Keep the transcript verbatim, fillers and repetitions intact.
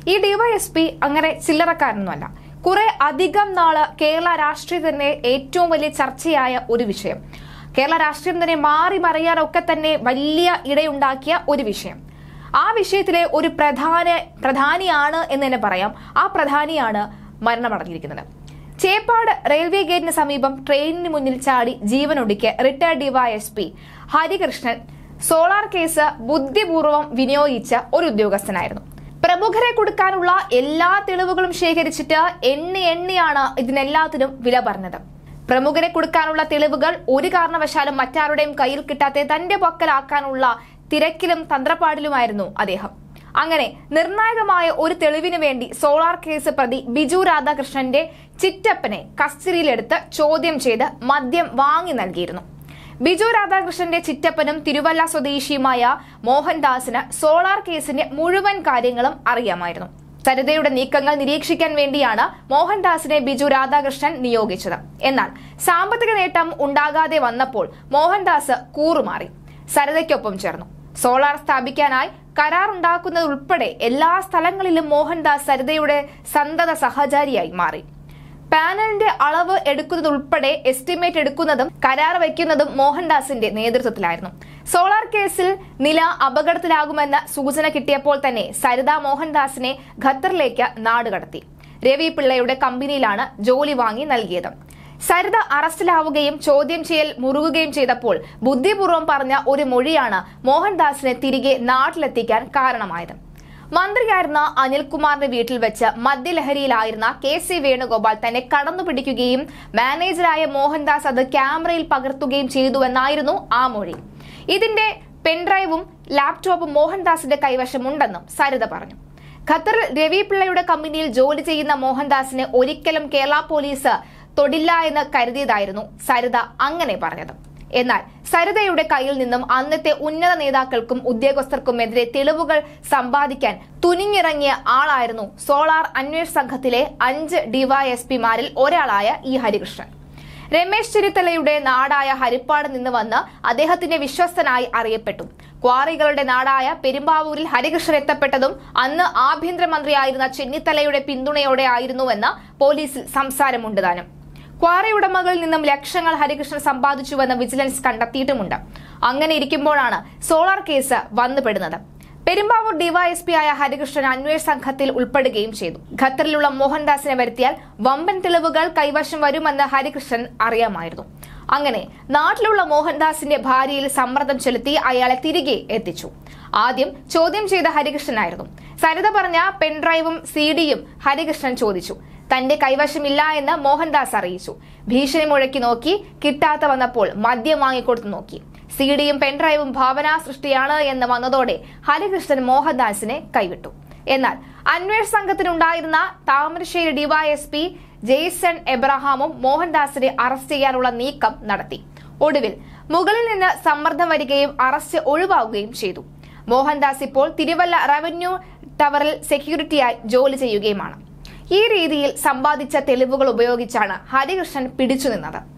ഈ ഡിവൈഎസ്പി അങ്ങനെ ചില്ലറക്കാരനൊന്നുമല്ല. കുറെ അധികം നാള് കേരള രാഷ്ട്രീയത്തിന്റെ ഏറ്റവും വലിയ ചർച്ചയായ ഒരു വിഷയം, കേരള രാഷ്ട്രീയം തന്നെ മാറി മറിയാനൊക്കെ തന്നെ വലിയ ഇടയുണ്ടാക്കിയ ഒരു വിഷയം. ആ വിഷയത്തിലെ ഒരു പ്രധാന പ്രധാനിയാണ് എന്ന് തന്നെ പറയാം. ആ പ്രധാനിയാണ് മരണമടഞ്ഞിരിക്കുന്നത്. ചേപ്പാട് റെയിൽവേ ഗേറ്റിന് സമീപം ട്രെയിനിന് മുന്നിൽ ചാടി ജീവനൊടുക്കിയ retired DYSP Harikrishnan solar case ബുദ്ധിപൂർവ്വം വിനിയോഗിച്ച ഒരു ഉദ്യോഗസ്ഥനായിരുന്നു. പ്രമുഖരെ കൊടുക്കാനുള്ള എല്ലാ തെളിവുകളും ശേഖരിച്ചിട്ട് എണ്ണി എണ്ണിയാണ് ഇതിനെല്ലാത്തിനും വില പറഞ്ഞത്. പ്രമുഖരെ കൊടുക്കാനുള്ള തെളിവുകൾ ഒരു കാരണവശാലും മറ്റാരുടെയും കയ്യിൽ കിട്ടാതെ തന്റെ പക്കലാക്കാനുള്ള തിരക്കിലും തന്ത്രപ്പാടിലുമായിരുന്നു അദ്ദേഹം. അങ്ങനെ നിർണായകമായ ഒരു തെളിവിന് വേണ്ടി സോളാർ കേസ് പ്രതി ബിജു രാധാകൃഷ്ണന്റെ ചിറ്റപ്പനെ കസ്റ്റഡിയിലെടുത്ത് ചോദ്യം ചെയ്ത് മദ്യം വാങ്ങി നൽകിയിരുന്നു. ബിജു രാധാകൃഷ്ണന്റെ ചിറ്റപ്പനും തിരുവല്ല സ്വദേശിയുമായ മോഹൻദാസിന് സോളാർ കേസിന്റെ മുഴുവൻ കാര്യങ്ങളും അറിയാമായിരുന്നു. സരിതയുടെ നീക്കങ്ങൾ നിരീക്ഷിക്കാൻ വേണ്ടിയാണ് മോഹൻദാസിനെ ബിജു രാധാകൃഷ്ണൻ നിയോഗിച്ചത്. എന്നാൽ സാമ്പത്തിക നേട്ടം ഉണ്ടാകാതെ വന്നപ്പോൾ മോഹൻദാസ് കൂറുമാറി സരിതയ്ക്കൊപ്പം ചേർന്നു. സോളാർ സ്ഥാപിക്കാനായി കരാറുണ്ടാക്കുന്നത് ഉൾപ്പെടെ എല്ലാ സ്ഥലങ്ങളിലും മോഹൻദാസ് സരിതയുടെ സന്തത സഹചാരിയായി മാറി. പാനലിന്റെ അളവ് എടുക്കുന്നത് ഉൾപ്പെടെ എസ്റ്റിമേറ്റ് എടുക്കുന്നതും കരാർ വയ്ക്കുന്നതും മോഹൻദാസിന്റെ നേതൃത്വത്തിലായിരുന്നു. സോളാർ കേസിൽ നില അപകടത്തിലാകുമെന്ന സൂചന കിട്ടിയപ്പോൾ തന്നെ സരിത മോഹൻദാസിനെ ഖത്തറിലേക്ക് നാടുകടത്തി. രവി പിള്ളയുടെ കമ്പനിയിലാണ് ജോലി വാങ്ങി നൽകിയത്. സരിത അറസ്റ്റിലാവുകയും ചോദ്യം ചെയ്യൽ മുറുകുകയും ചെയ്തപ്പോൾ ബുദ്ധിപൂർവ്വം പറഞ്ഞ ഒരു മൊഴിയാണ് മോഹൻദാസിനെ തിരികെ നാട്ടിലെത്തിക്കാൻ കാരണമായത്. മന്ത്രിയായിരുന്ന അനിൽകുമാറിന്റെ വീട്ടിൽ വെച്ച് മദ്യലഹരിയിലായിരുന്ന കെ സി വേണുഗോപാൽ തന്നെ കടന്നുപിടിക്കുകയും മാനേജറായ മോഹൻദാസ് അത് ക്യാമറയിൽ പകർത്തുകയും ചെയ്തുവെന്നായിരുന്നു ആ മൊഴി. ഇതിന്റെ പെൻഡ്രൈവും ലാപ്ടോപ്പും മോഹൻദാസിന്റെ കൈവശമുണ്ടെന്നും സരിത പറഞ്ഞു. ഖത്തറിൽ രവി പിള്ളയുടെ കമ്പനിയിൽ ജോലി ചെയ്യുന്ന മോഹൻദാസിനെ ഒരിക്കലും കേരള പോലീസ് തൊടില്ല എന്ന് കരുതിയതായിരുന്നു സരിത അങ്ങനെ പറഞ്ഞത്. എന്നാൽ സരിതയുടെ കയ്യിൽ നിന്നും അന്നത്തെ ഉന്നത നേതാക്കൾക്കും ഉദ്യോഗസ്ഥർക്കുമെതിരെ തെളിവുകൾ സമ്പാദിക്കാൻ തുനിഞ്ഞിറങ്ങിയ ആളായിരുന്നു സോളാർ അന്വേഷണ സംഘത്തിലെ അഞ്ച് ഡിവൈഎസ്പിമാരിൽ ഒരാളായ ഈ ഹരികൃഷ്ണൻ. രമേശ് ചെന്നിത്തലയുടെ നാടായ ഹരിപ്പാട് നിന്ന് വന്ന് അദ്ദേഹത്തിന്റെ വിശ്വസ്തനായി അറിയപ്പെട്ടു. ക്വാറികളുടെ നാടായ പെരുമ്പാവൂരിൽ ഹരികൃഷ്ണൻ എത്തപ്പെട്ടതും അന്ന് ആഭ്യന്തരമന്ത്രിയായിരുന്ന ചെന്നിത്തലയുടെ പിന്തുണയോടെ ആയിരുന്നുവെന്ന് പോലീസിൽ സംസാരമുണ്ട് താനും. ക്വാറി ഉടമകളിൽ നിന്നും ലക്ഷങ്ങൾ ഹരികൃഷ്ണൻ സമ്പാദിച്ചുവെന്ന് വിജിലൻസ് കണ്ടെത്തിയിട്ടുമുണ്ട്. അങ്ങനെ ഇരിക്കുമ്പോഴാണ് സോളാർ കേസ് വന്നുപെടുന്നത്. പെരുമ്പാവൂർ ഡിവൈഎസ്പി ആയ ഹരികൃഷ്ണൻ അന്വേഷണ സംഘത്തിൽ ഉൾപ്പെടുകയും ചെയ്തു. ഖത്തറിലുള്ള മോഹൻദാസിനെ വരുത്തിയാൽ വമ്പൻ തെളിവുകൾ കൈവശം വരുമെന്ന് ഹരികൃഷ്ണൻ അറിയാമായിരുന്നു. അങ്ങനെ നാട്ടിലുള്ള മോഹൻദാസിന്റെ ഭാര്യയിൽ സമ്മർദ്ദം ചെലുത്തി അയാളെ തിരികെ എത്തിച്ചു. ആദ്യം ചോദ്യം ചെയ്ത ഹരികൃഷ്ണനായിരുന്നു. സരിത പറഞ്ഞ പെൻഡ്രൈവും സി ഡിയും ഹരികൃഷ്ണൻ ചോദിച്ചു. തന്റെ കൈവശമില്ല എന്ന് മോഹൻദാസ് അറിയിച്ചു. ഭീഷണി മുഴക്കി നോക്കി, കിട്ടാത്ത വന്നപ്പോൾ മദ്യം വാങ്ങിക്കൊടുത്തു നോക്കി. സിഡിയും പെൻഡ്രൈവും ഭാവനാ സൃഷ്ടിയാണ് എന്ന് വന്നതോടെ ഹരികൃഷ്ണൻ മോഹൻദാസിനെ കൈവിട്ടു. എന്നാൽ അന്വേഷണ സംഘത്തിനുണ്ടായിരുന്ന താമരശ്ശേരി ഡിവൈഎസ്പി ജെയ്സൺ എബ്രഹാമും മോഹൻദാസിനെ അറസ്റ്റ് ചെയ്യാനുള്ള നീക്കം നടത്തി. ഒടുവിൽ മുകളിൽ നിന്ന് സമ്മർദ്ദം വരികയും അറസ്റ്റ് ഒഴിവാകുകയും ചെയ്തു. മോഹൻദാസ് ഇപ്പോൾ തിരുവല്ല റവന്യൂ ടവറിൽ സെക്യൂരിറ്റിയായി ജോലി ചെയ്യുകയുമാണ്. ഈ രീതിയിൽ സമ്പാദിച്ച തെളിവുകൾ ഉപയോഗിച്ചാണ് ഹരികൃഷ്ണൻ പിടിച്ചുനിന്നത്.